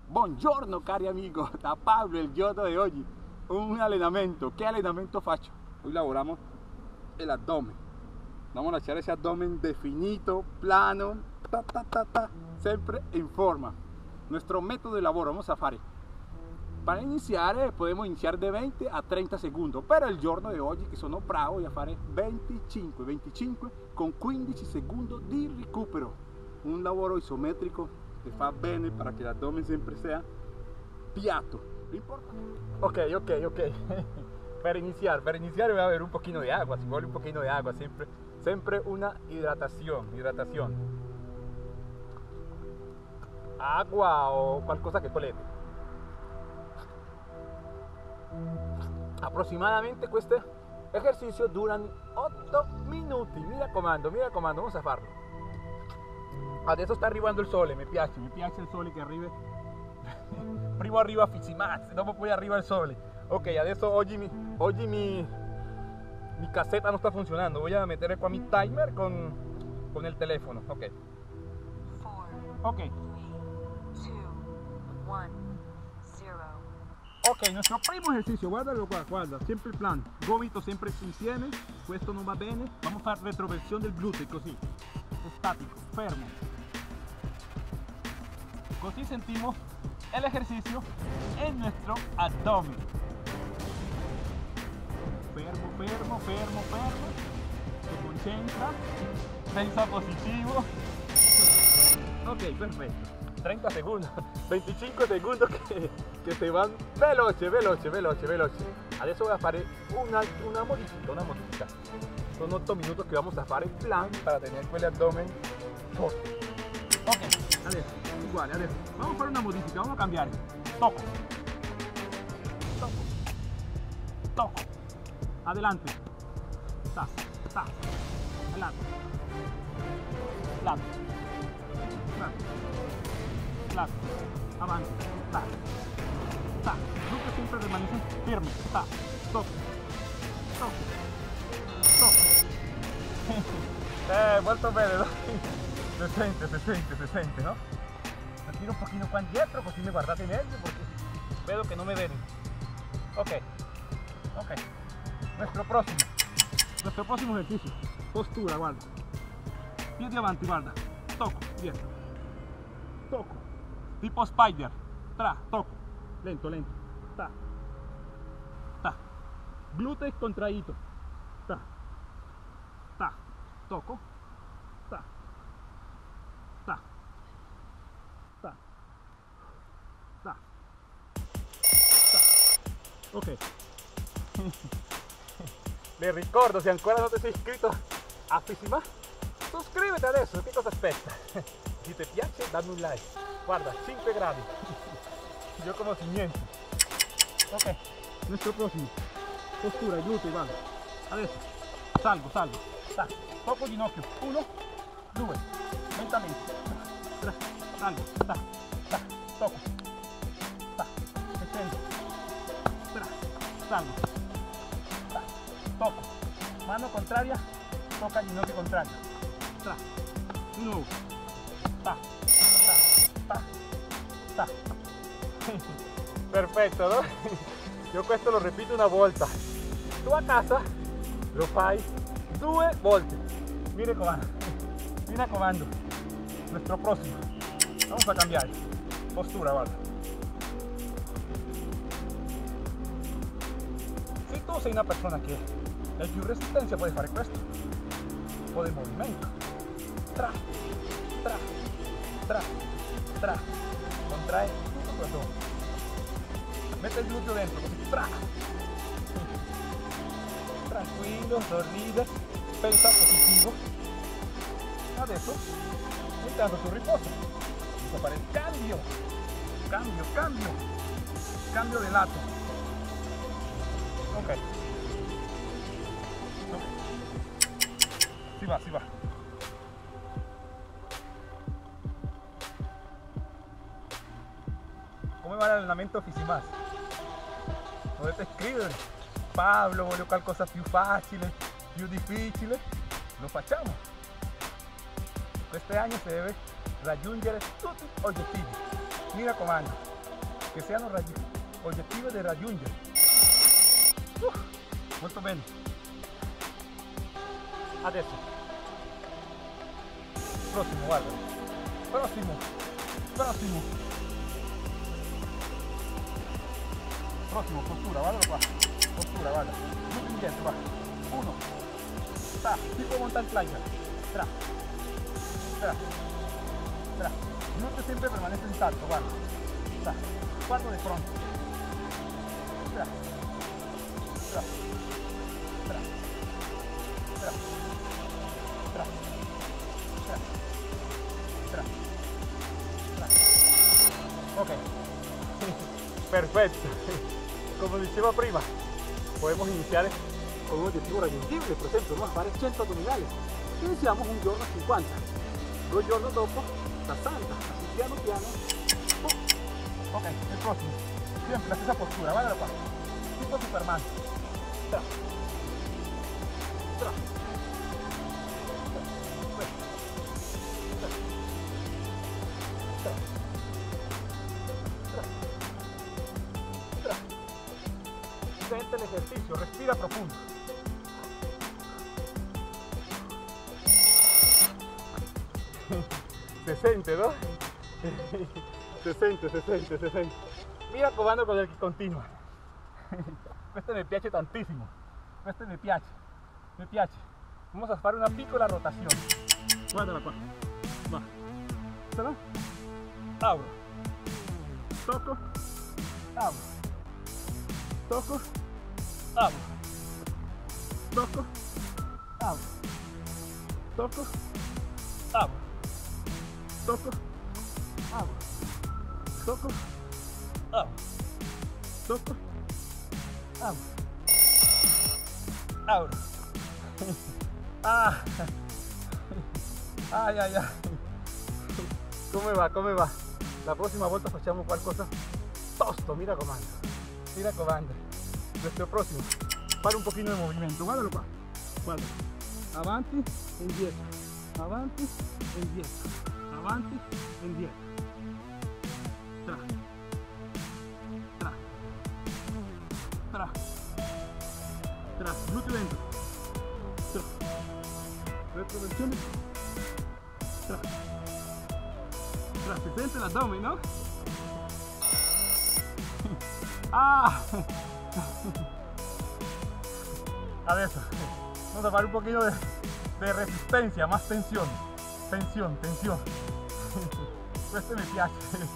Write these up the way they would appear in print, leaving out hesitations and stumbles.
Buongiorno cari amigo, da Pablo il giorno di oggi. Un allenamento, che allenamento faccio? Hoy lavoramos el abdomen. Vamos a lasciare ese abdomen definito, plano, sempre in forma. Nuestro método de lavoro, vamos a fare. Para iniziare podemos iniziare de 20 a 30 secondi, però il giorno di oggi che sono bravo voy a fare 25 con 15 secondi di recupero. Un lavoro isometrico che fa bene para que el abdomen sempre sea piatto. Ok. Per iniziare voy a beber un poquito de agua, si vuole un poquito de agua, siempre una hidratación. Agua o qualcosa che volete. Aproximadamente questo esercizio duran 8 minuti. Mi raccomando, vamos a farlo. Adesso sta arrivando il sole, mi piace il sole che arriva. Prima arriva Fizimaz, dopo poi arriva il sole. Ok, adesso oggi mi caseta non sta funzionando. Voy a mettere qua mi timer con il telefono. Ok. 4, 3, 2, 1, 0. Ok, nuestro primo ejercicio, guardalo qua, guarda, sempre il plan, gomito sempre insieme, questo non va bene, vamos a fare retroversione del gluteo, così, estático, fermo, così sentimos el ejercicio en nuestro abdomen, fermo, se concentra, pensa positivo, ok, perfetto. 30 secondi, 25 secondi che se van veloce. Adesso voy a fare una modifica. Son 8 minutos que vamos a fare el plan para tener quel abdomen forte. Ok, adesso, uguale, adesso. Vamos a fare una modifica, vamos a cambiare. Toco. Adelante. Adelante. Lato, avanti, glúteo siempre permanece firme, toco. Molto bene, no? Se sente, no? Respiro un pochino qua indietro, così mi guardate meglio, porque vedo che non mi veden. Ok, nuestro próximo ejercicio, postura, guarda, piedi avanti, guarda, toco, dietro, toco, tipo spider, toco, lento, glúteo contraído, toco, ok. Le ricordo, se ancora non ti sei iscritto a Fizimaz, suscríbete adesso, che cosa aspetta? Si ti piace dammi un like, guarda, 5 gradi, yo como si niente. Ok, nuestro próximo, postura, glúteo, guarda, adesso, salgo, toco ginocchio, 1, 2, lentamente, 3, salgo, toco, e scendo, salgo, toco, mano contraria, toca ginocchio contrario, di nuovo, perfetto, no? Io questo lo ripeto una volta, tu a casa lo fai 2 volte, mi raccomando, nuestro próximo, vamos a cambiare postura, guarda. Si tu sei una persona che hai più resistenza puoi fare questo tipo di movimento, contrae tutto tu abdomen, mette il gluteo dentro così, tranquillo, sorride, pensa positivo. Adesso intanto tu riposo, vamos a fare il cambio di lato. Ok, si va. Come va l'allenamento Fizimaz? Potete scrivere, Pablo, voglio qualcosa più facile, più difficile, lo facciamo. Questo anno si deve raggiungere tutti gli obiettivi. Mi raccomando, che siano obiettivi da raggiungere. Molto bene. Adesso prossimo, guarda, prossimo, postura, guarda qua, postura, guarda, giù indietro, va, 1, sta, tipo mountain climber, tra, no te siempre permanece intacto, guarda, sta, guarda de pronto, tra, ok, perfecto. Como diceva prima, podemos iniciar con un obiettivo raggiungibile, per esempio, vamos a fare 100 addominali. Iniziamo un giorno a 50, 2 giorni dopo 60, así piano piano. Ok, el próximo, siempre la stessa postura, guarda qua, tipo Superman. Tra. Sente el ejercicio, respira profundo. Se siente, ¿no? Se siente. Mira comando con el que continua. Questo mi piace tantissimo. Questo mi piace. Vamos a fare una piccola rotazione. Guardala qua. Va. Sarà? Apro. Tocco. Apro. Tocco. Apro. Tocco. Apro. Tocco. Apro. Tocco. Apro. Tocco. Apro. Tocco. Apro. Apro. Ah. Ay. Come va? La prossima volta facciamo qualcosa tosto, mira comando. Questo prossimo, fare un pochino di movimento, guardalo qua, guarda, avanti e indietro, avanti e indietro, avanti e indietro, tra, gluteo dentro, retroversione, tra, si sente l'addome, no? Ah! Adesso vamos a fare un poquito de resistencia, más tensión. Questo mi piace.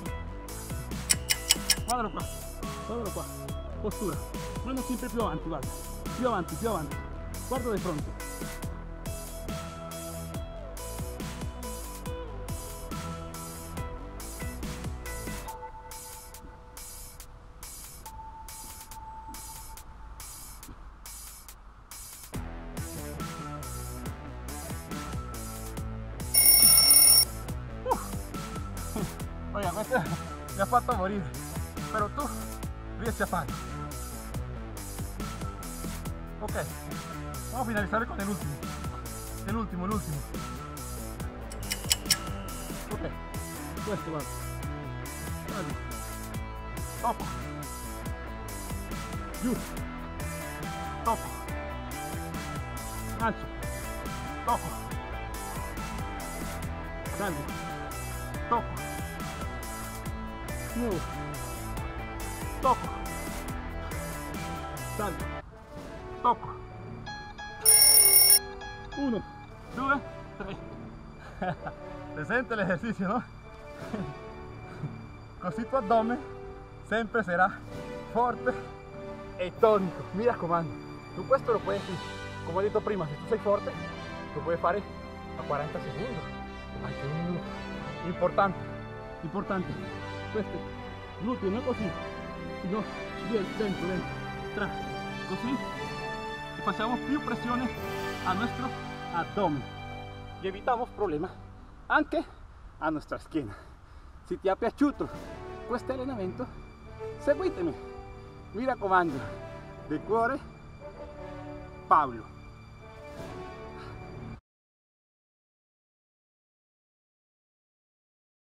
Guardalo qua, postura, mano sempre più avanti, guarda, più avanti, guarda di fronte. Oiga, questo mi ha fatto morire, però tu riesci a farlo. Ok, vamos a finalizar con el último. Ok, questo guarda, tocco, giù, tocco, lancio, tocco, salgo, tocco, nuovo, tocco, salgo, tocco, 1, 2, 3. Se sente l'esercizio, no? Così tu addome sempre sarà forte e tonico. Mi raccomando, tu questo lo puoi, come ho detto prima, se tu sei forte lo puoi fare a 40 secondi, anche un minuto. Importante, questo gluteo non così, no, dentro, tra, così, e facciamo più pressione a nostro abdomen y evitamos problemas anche a nostra schiena. Se ti è piaciuto questo allenamento, seguitemi, mi raccomando, di cuore, Paolo.